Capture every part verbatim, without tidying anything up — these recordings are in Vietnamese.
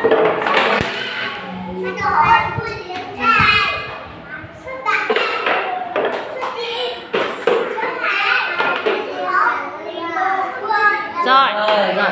Rồi, rồi.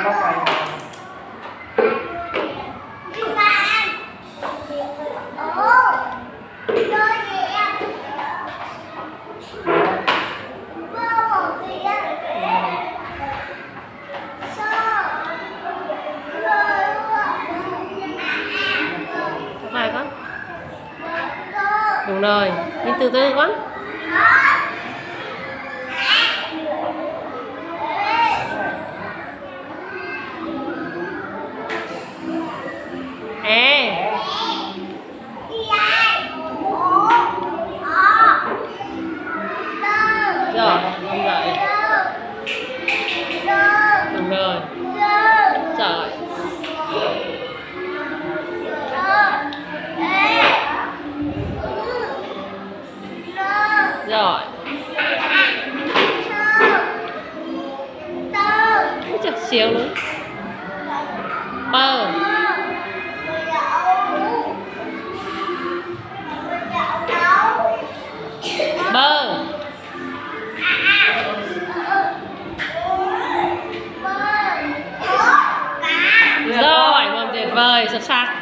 Phải con. Đúng rồi, nhìn từ từ con. E. Rồi, không vậy. Đúng rồi. Trời. Rồi. Chật xíu nữa. Bơ. Bơ. Rồi, tuyệt vời, xuất sắc.